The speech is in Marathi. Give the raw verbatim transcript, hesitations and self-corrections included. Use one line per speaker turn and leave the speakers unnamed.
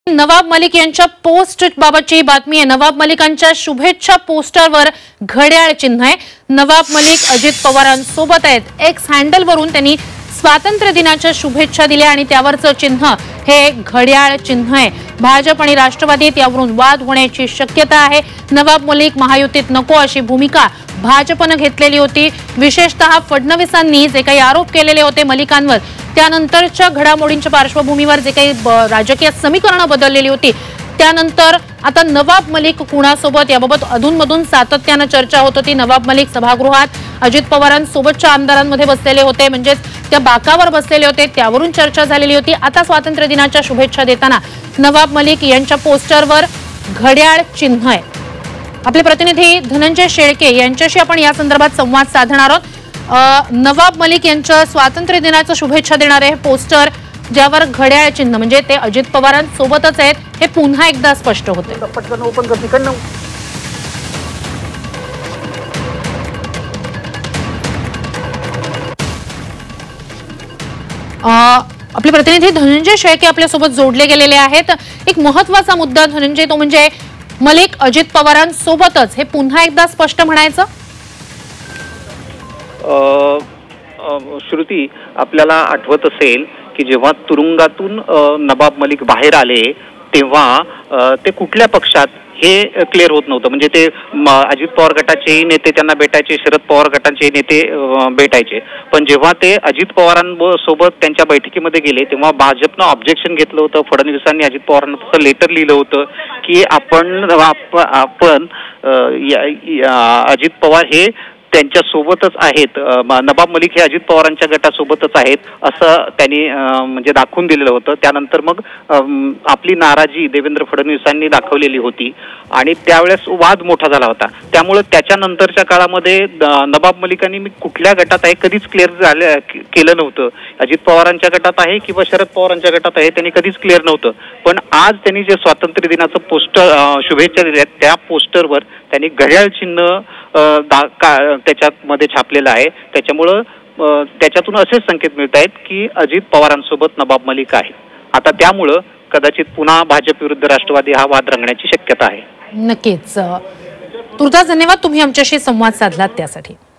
नवाब मलिक यांच्या पोस्ट बाबतची बातमी आहे। नवाब मलिकांच्या शुभेच्छा पोस्टरवर घड्याळ चिन्ह आहे। नवाब मलिक अजित पवारांसोबत आहेत। एक्स हँडल वरून त्यांनी स्वातंत्र्य दिनाच्या शुभेच्छा दिल्या आणि त्यावरचं चिन्ह हे घड्याळ चिन्ह आहे। भाजप आणि राष्ट्रवादीत यावरून वाद होण्याची शक्यता आहे। नवाब मलिक महायुतीत नको अशी भूमिका भाजपने घेतलेली होती। विशेषतः फडणवीसांनी जे काही आरोप केलेले होते मलिकांवर, त्यानंतरच्या घडामोडींच्या पार्श्वभूमीवर जे काही राजकीय समीकरणं बदललेली होती, त्यानंतर आता नवाब मलिक कुणासोबत याबाबत अधूनमधून सातत्याने चर्चा होत होती। नवाब मलिक सभागृहात अजित पवारांसोबतच्या आमदारांमध्ये बसलेले होते, म्हणजे त्या बाकावर बसलेले होते, त्यावरून चर्चा झालेली होती। आता स्वातंत्र्य दिनाच्या शुभेच्छा देताना नवाब मलिक यांच्या पोस्टरवर घड्याळ चिन्ह आहे। आपले प्रतिनिधी धनंजय शेळके यांच्याशी आपण या संदर्भात संवाद साधणार आहोत। नवाब मलिक यांच्या स्वातंत्र्य दिनाच्या शुभेच्छा देणारे हे पोस्टर ज्यावर घड्याळ चिन्ह म्हणजे ते अजित पवारांसोबतच आहेत, हे पुन्हा एकदा स्पष्ट होते।
पटकन ओपन कर तिकडनं।
आपले प्रतिनिधी धनंजय शेळके आपल्यासोबत जोडले गेलेले आहेत। एक महत्त्वाचा मुद्दा धनंजय, तो म्हणजे मलिक अजित पवारांसोबतच, हे पुन्हा एकदा स्पष्ट म्हणायचं।
श्रुती, आपल्याला आठवत असेल की जेव्हा तुरुंगातून नवाब मलिक बाहेर आले तेव्हा ते कुठल्या पक्षात हे क्लिअर होत नव्हतं। म्हणजे ते अजित पवार गटाचे नेते त्यांना भेटायचे, शरद पवार गटाचे नेते भेटायचे, पण जेव्हा ते अजित पवारांसोबत त्यांच्या बैठकीमध्ये गेले तेव्हा भाजपनं ऑब्जेक्शन घेतलं होतं। फडणवीसांनी अजित पवारांना तसं लेटर लिहिलं होतं की आपण आपण अजित पवार हे त्यांच्या सोबतच आहेत, नवाब मलिक हे अजित पवारांच्या गटासोबतच आहेत असं त्यांनी म्हणजे दाखवून दिलेलं होतं। त्यानंतर मग आपली नाराजी देवेंद्र फडणवीसांनी दाखवलेली होती आणि त्यावेळेस वाद मोठा झाला होता। त्यामुळे त्याच्यानंतरच्या काळामध्ये नवाब मलिकांनी मी कुठल्या गटात आहे कधीच क्लिअर झालं केलं नव्हतं। अजित पवारांच्या गटात आहे किंवा शरद पवारांच्या गटात आहे त्यांनी कधीच क्लिअर नव्हतं, पण आज त्यांनी जे स्वातंत्र्य दिनाचं पोस्टर शुभेच्छा दिल्या त्या पोस्टरवर त्यांनी घड्याळ चिन्ह त्याच्यात मध्ये छापलेलं आहे। त्याच्यामुळं त्याच्यातून असे संकेत मिळत आहेत की अजित पवारांसोबत नवाब मलिक आहे। आता त्यामुळं कदाचित पुन्हा भाजप विरुद्ध राष्ट्रवादी हा वाद रंगण्याची शक्यता आहे।
नक्कीच। तुर्तास धन्यवाद, तुम्ही आमच्याशी संवाद साधलात त्यासाठी।